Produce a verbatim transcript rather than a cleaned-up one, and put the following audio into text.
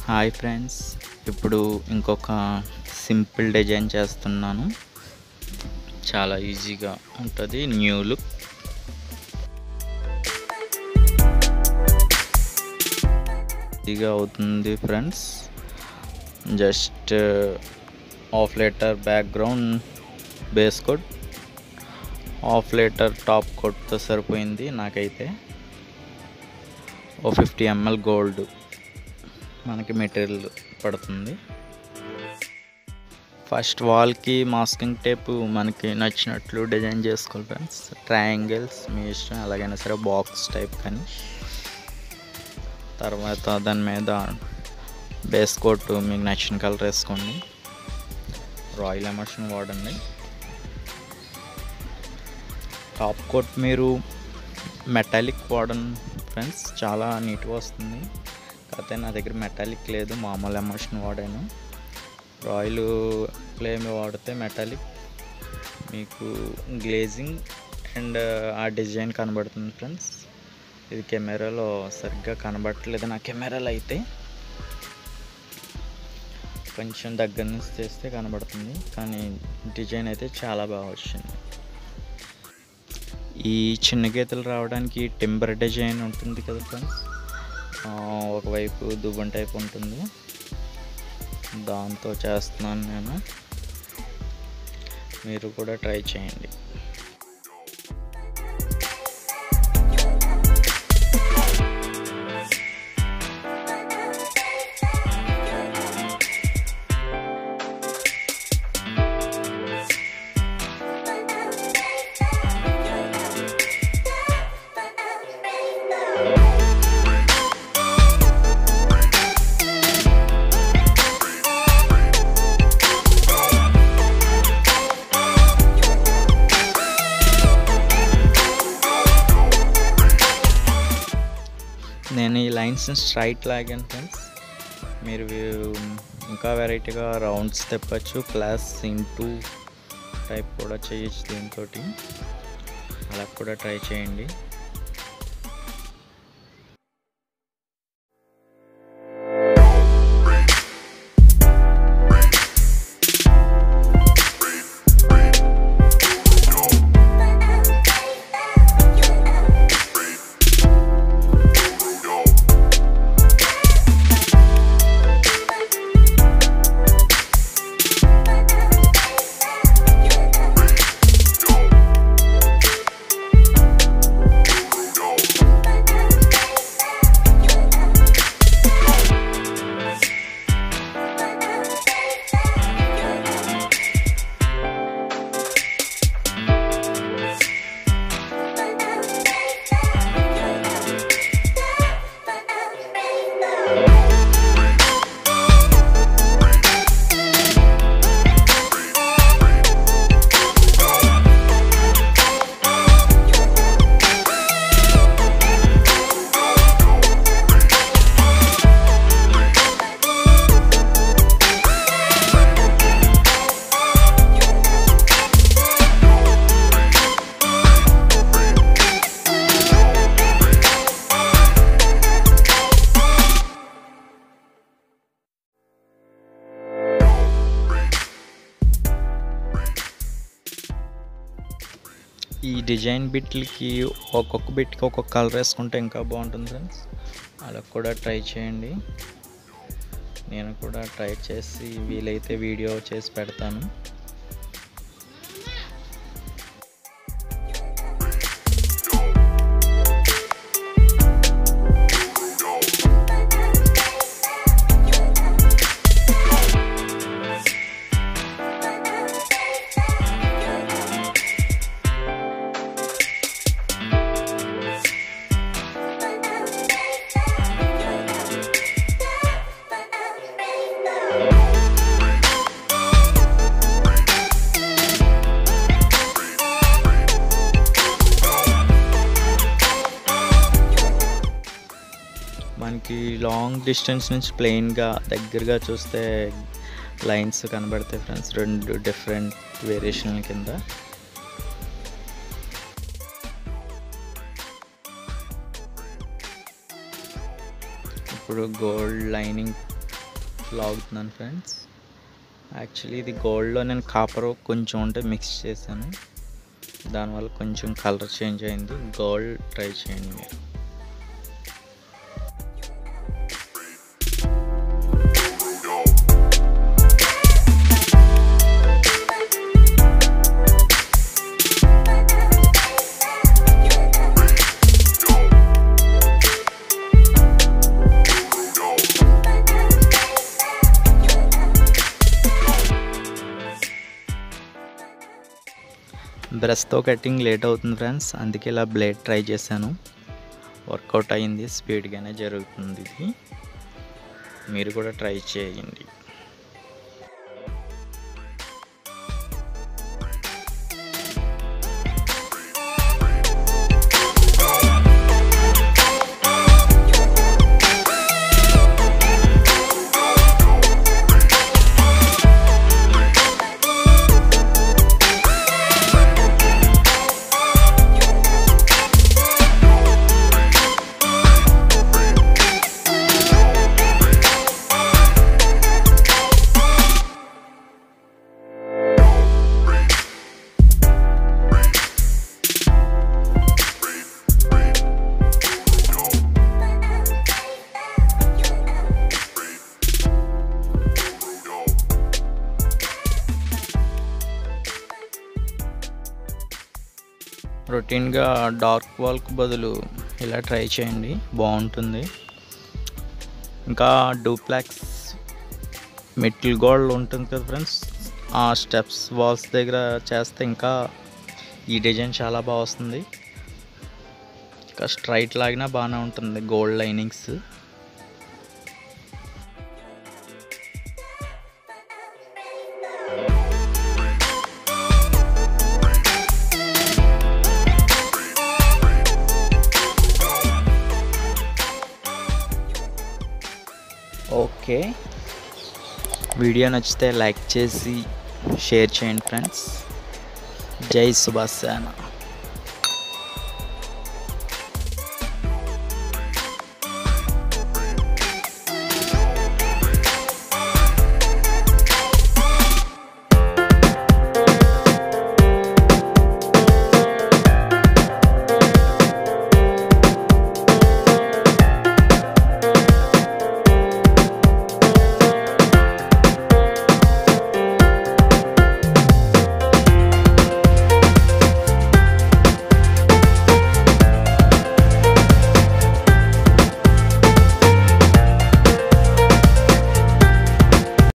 Hi friends, ఇప్పుడు ఇంకొక simple design చేస్తున్నాను. చాలా ఈజీగా ఉంటుంది. New look. ఈజీగా అవుతుంది friends. Just half litre background base coat, half litre top కోట్తో సరిపోయింది నాకైతే. ఓ ఫిఫ్టీ ఎంఎల్ గోల్డ్ మనకి మెటీరియల్ పడుతుంది. ఫస్ట్ వాల్కి మాస్కింగ్ టేప్ మనకి నచ్చినట్లు డిజైన్ చేసుకోవాలి ఫ్రెండ్స్. ట్రయాంగిల్స్ మీ ఇష్టం, ఎలాగైనా సరే బాక్స్ టైప్ కానీ. తర్వాత దాని మీద బేస్ కోట్ మీకు నచ్చిన కలర్ వేసుకోండి. రాయల్ ఎమర్షన్ వాడండి. టాప్ కోట్ మీరు మెటాలిక్ వాడండి ఫ్రెండ్స్, చాలా నీట్గా వస్తుంది. కాకపోతే నా దగ్గర మెటాలిక్ లేదు, మామూలు ఎమర్షన్ వాడాను. రాయల్ ఫ్లేమ్ వాడితే మెటాలిక్ మీకు గ్లేజింగ్ అండ్ ఆ డిజైన్ కనబడుతుంది ఫ్రెండ్స్. ఇది కెమెరాలో సరిగ్గా కనబడట్లేదు. నా కెమెరాలో అయితే కొంచెం దగ్గర నుంచి చేస్తే కనబడుతుంది, కానీ డిజైన్ అయితే చాలా బాగా వచ్చింది. ఈ చిన్న గీతలు రావడానికి టింబర్ డిజైన్ ఉంటుంది కదా ఫ్రెండ్స్, ఒకవైపు దువ్వెన టైప్ ఉంటుంది, దాంతో చేస్తున్నాను నేను. మీరు కూడా ట్రై చేయండి. నేను ఈ లైన్స్ స్ట్రైట్ లాగాను ఫ్రెండ్స్. మీరు ఇంకా వెరైటీగా రౌండ్స్ తెప్పచ్చు, ప్లస్ ఇంటూ టైప్ కూడా చేయొచ్చు దీంతో. అలా కూడా ట్రై చేయండి. ఈ డిజైన్ బిట్లకి ఒక్కొక్క బిట్కి ఒక్కొక్క కలర్ వేసుకుంటే ఇంకా బాగుంటుంది ఫ్రెండ్స్. అలా కూడా ట్రై చేయండి. నేను కూడా ట్రై చేసి వీలైతే వీడియో చేసి పెడతాను. మనకి లాంగ్ డిస్టెన్స్ నుంచి ప్లెయిన్గా దగ్గరగా చూస్తే లైన్స్ కనబడతాయి ఫ్రెండ్స్, రెండు డిఫరెంట్ వేరియేషన్ల కింద. ఇప్పుడు గోల్డ్ లైనింగ్ లాగుతున్నాను ఫ్రెండ్స్. యాక్చువల్లీ ఇది గోల్డ్లో నేను కాపర్ కొంచెం ఉంటే మిక్స్ చేశాను, దానివల్ల కొంచెం కలర్ చేంజ్ అయింది. గోల్డ్ ట్రై చేయండి మీరు. బ్రష్తో కటింగ్ లేట్ అవుతుంది ఫ్రెండ్స్, అందుకే ఇలా బ్లేడ్ ట్రై చేశాను. వర్కౌట్ అయింది, స్పీడ్గానే జరుగుతుంది. ఇది మీరు కూడా ట్రై చేయండి. రొటీన్గా డార్క్ వాల్కి బదులు ఇలా ట్రై చేయండి, బాగుంటుంది. ఇంకా డూప్లెక్స్ మెటల్ గోల్డ్ ఉంటుంది కదా ఫ్రెండ్స్, ఆ స్టెప్స్ వాల్స్ దగ్గర చేస్తే ఇంకా ఈ డిజైన్ చాలా బాగా వస్తుంది. ఇంకా స్ట్రైట్ లాగినా బాగానే ఉంటుంది గోల్డ్ లైనింగ్స్. ఓకే, వీడియో నచ్చితే లైక్ చేసి షేర్ చేయండి ఫ్రెండ్స్. జై సుభాష్ సేన.